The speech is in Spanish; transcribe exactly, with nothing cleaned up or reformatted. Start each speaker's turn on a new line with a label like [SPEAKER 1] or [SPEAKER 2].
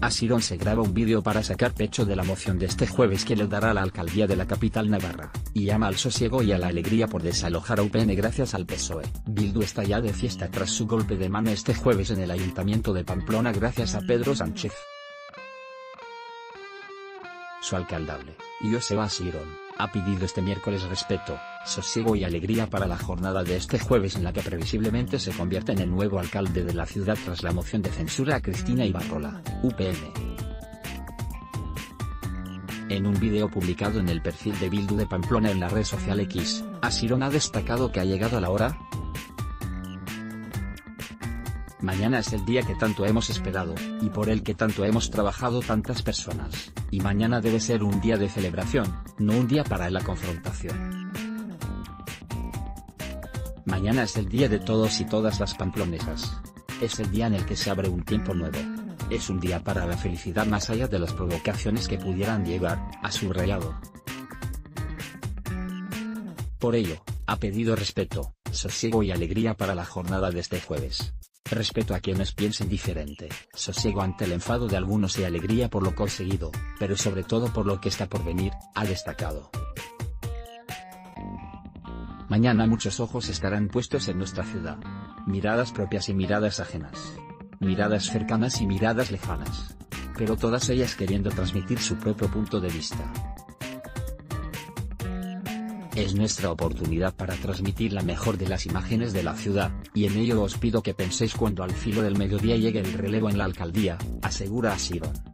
[SPEAKER 1] Asiron se graba un vídeo para sacar pecho de la moción de este jueves que le dará la alcaldía de la capital navarra, y llama al sosiego y a la alegría por desalojar a U P N gracias al P S O E. Bildu está ya de fiesta tras su golpe de mano este jueves en el ayuntamiento de Pamplona gracias a Pedro Sánchez. Su alcaldable, Joseba Asiron, ha pedido este miércoles respeto, sosiego y alegría para la jornada de este jueves en la que previsiblemente se convierte en el nuevo alcalde de la ciudad tras la moción de censura a Cristina Ibarrola, U P N. En un vídeo publicado en el perfil de Bildu de Pamplona en la red social X, Asiron ha destacado que ha llegado la hora. Mañana es el día que tanto hemos esperado, y por el que tanto hemos trabajado tantas personas, y mañana debe ser un día de celebración, no un día para la confrontación. Mañana es el día de todos y todas las pamplonesas. Es el día en el que se abre un tiempo nuevo. Es un día para la felicidad más allá de las provocaciones que pudieran llegar, ha subrayado. Por ello, ha pedido respeto, sosiego y alegría para la jornada de este jueves. Respeto a quienes piensen diferente, sosiego ante el enfado de algunos y alegría por lo conseguido, pero sobre todo por lo que está por venir, ha destacado. Mañana muchos ojos estarán puestos en nuestra ciudad. Miradas propias y miradas ajenas. Miradas cercanas y miradas lejanas. Pero todas ellas queriendo transmitir su propio punto de vista. Es nuestra oportunidad para transmitir la mejor de las imágenes de la ciudad, y en ello os pido que penséis cuando al filo del mediodía llegue el relevo en la alcaldía, asegura Asiron.